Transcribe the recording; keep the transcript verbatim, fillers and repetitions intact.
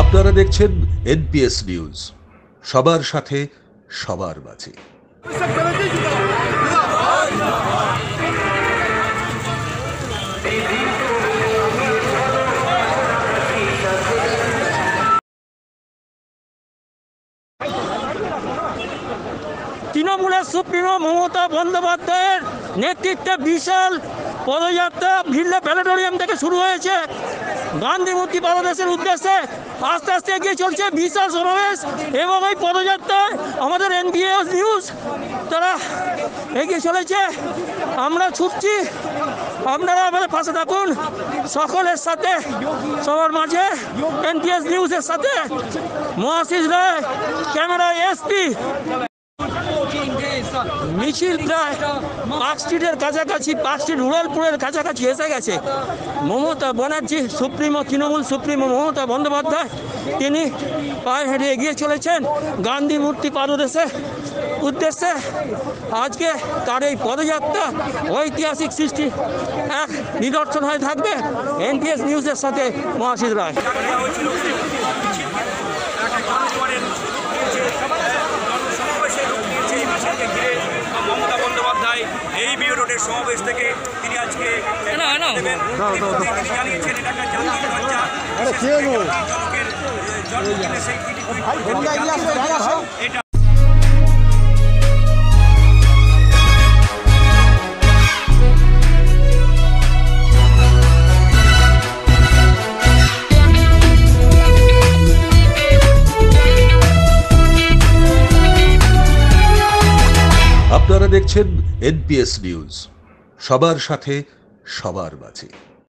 আপনারা দেখছেন NPS news, সবার সাথে সবার মাঝে। তৃণমূলের সুপ্রিমো মমতা বন্দ্যোপাধ্যায়ের নেতৃত্বে বিশাল পদযাত্রা ভিল্লা প্ল্যানেটোরিয়াম থেকে শুরু হয়েছে। গান্ধী মূর্তি পাদদেশের উদ্দেশ্যে আস্তে আস্তে এগিয়ে চলছে বিশাল সমাবেশ এবং এই পদযাত্রায় আমাদের এনপিএস নিউজ তারা এগিয়ে চলেছে। আমরা ছুটছি, আপনারা আমাদের পাশে থাকুন। সকলের সাথে সবার মাঝে এনপিএস নিউজের সাথে মহাশিস রায়, ক্যামেরায় এসপি। মিছিল প্রায় পার্ক স্ট্রিটের কাছাকাছি, পার্ক স্ট্রিট রুরালপুরের কাছাকাছি এসে গেছে। মমতা ব্যানার্জি সুপ্রিমো, তৃণমূল সুপ্রিমো মমতা বন্দ্যোপাধ্যায় তিনি পায়ে হেঁটে এগিয়ে চলেছেন গান্ধী মূর্তি পাদদেশে উদ্দেশ্যে। আজকে তার এই পদযাত্রা ঐতিহাসিক সৃষ্টি এক নিদর্শন হয়ে থাকবে। এনপিএস নিউজের সাথে মহাশিস রায়। মমতা বন্দ্যোপাধ্যায় এই বিও রোডের সমাবেশ থেকে তিনি আজকে তিনি জানিয়েছেন এটা একটা জাতীয় চর্চা। এটা আপনারা দেখছেন এনপিএস নিউজ, সবার সাথে সবার মাঝে।